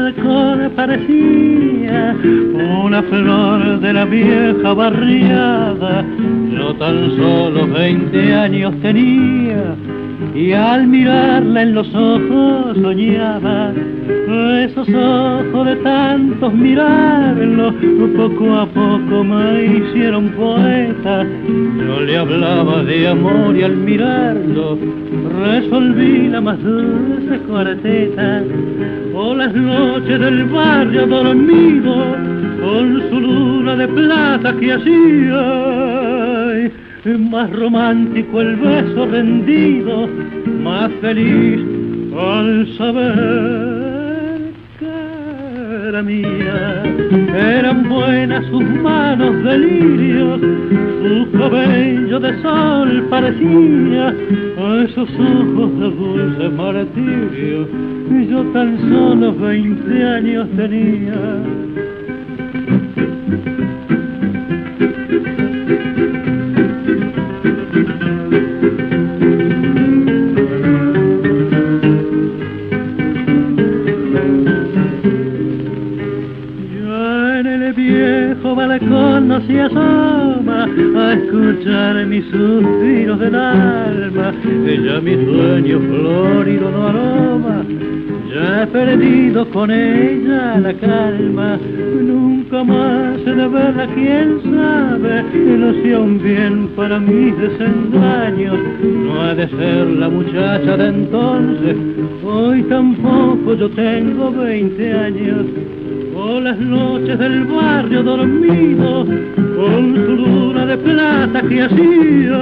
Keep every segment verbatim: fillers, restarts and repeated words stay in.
balcón parecía una flor de la vieja barriada. Yo tan solo veinte años tenía y al mirarla en los ojos soñaba. Esos ojos de tantos mirarlos poco a poco me hicieron poeta. Yo le hablaba de amor y al mirarlo resolví la más dulce cuarteta. O las noches del barrio dormido con su luna de plata que hacía, más romántico el beso rendido, más feliz al saber que era mía. Eran buenas sus manos de lirio, su cabello de sol parecía a esos ojos de dulce martirio, y yo tan solo veinte años tenía. Balcón no se asoma a escuchar mis suspiros del alma. Ella mi sueño florido no aroma, ya he perdido con ella la calma. Nunca más he de verla, quién sabe, que no sea un bien para mis desengaños. No ha de ser la muchacha de entonces, hoy tampoco yo tengo veinte años. O las noches del barrio dormido con su luna de plata que hacía,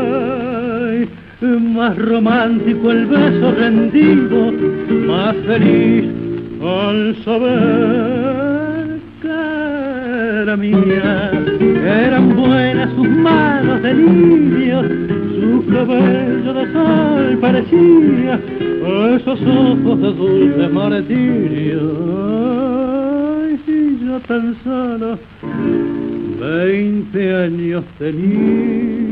más romántico el beso rendido, más feliz al saber que era mía. Eran buenas sus manos de lirio, su cabello de sol parecía a esos ojos de dulce martirio. Yo tan solo veinte años tenía.